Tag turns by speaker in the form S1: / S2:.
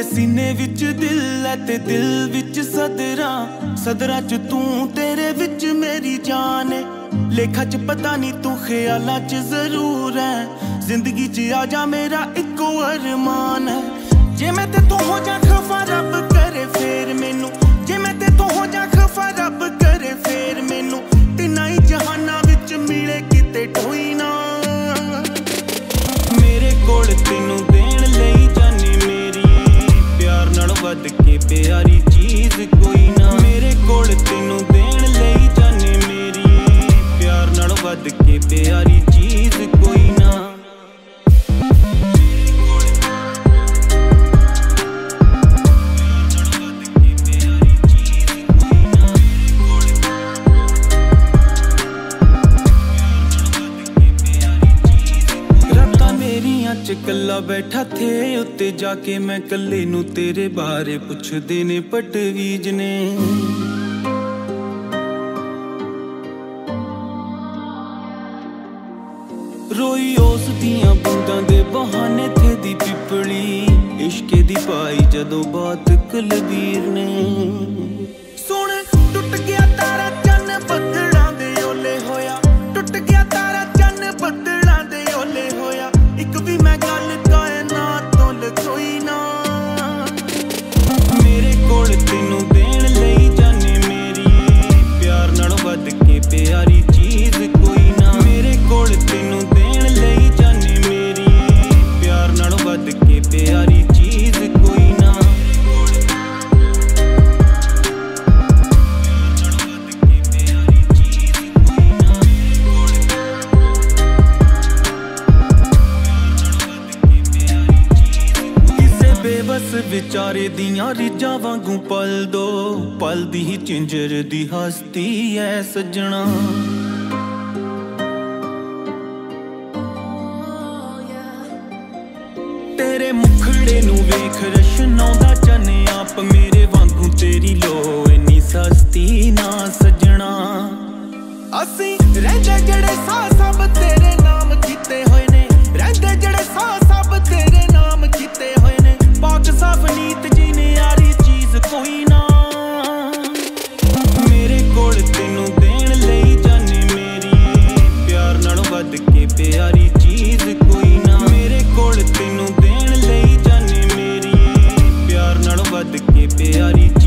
S1: सीने विच दिल है ते दिल विच सदरा, सदरा च तू तेरे विच मेरी जान है। लेखा च पता नहीं तू ख्याला च जरूर है, जिंदगी च आजा मेरा इको अरमान है। जे मैं ते तू हो जा खफा रब करे फेर मैनू, जे मैं ते तू हो जा खफा रब करे फेर मैनू, तिन्ना ही जहाना विच मिले किते कोई ना। मेरे कोल तेनू देण लई जानी मेरी, प्यार नाल वध के प्यारी चीज कोई ना। मेरे कोल तेनू देण लई जानी मेरी, प्यार नाल वध के प्यारी चीज कोई ना। कल्ला बैठा थे उत्ते जाके मैं कल्ले नू तेरे बारे पुछदे ने पटवीज ने। रोई उस दियां बूंदां दे बहाने थे दी पिपली, इश्के दी पाई जदों बात कुलबीर ने। सुन टुट गया तारा चन्न बदलां दे ओले होया, टुट गया तारा चन्न बदलां दे ओले होया, एक भी मैं गल कायनात तो लकोई ना। मेरे कोल तेनू देण लई जाने मेरी, प्यार नाल वध के प्यारी चीज कोई ना। मेरे कोल तेनू देण लई जाने मेरी, प्यार नाल वध के प्यारी चीज कोई ना। बेबस विचारे दियां रिजां वांगू पल दो, पल दी ही चिंजर दी हस्ती है सजना। तेरे मुखड़े नू वेख रशनाउंदा चने आप, मेरे वांगू तेरी लो इन्नी सस्ती ना सजना। असी रहिंदे जेड़े साह सब तेरे नाम कीते होए ने, रहिंदे जेड़े साह सब तेरे नाम कीते होए ने। पाक साफ नीत जीने यारी चीज कोई ना। मेरे कोल तेनू देण लई जाने मेरी, प्यार नाल वध के प्यारी चीज कोई ना। मेरे कोल तेनू देण लई जाने मेरी, प्यार नाल वध के प्यारी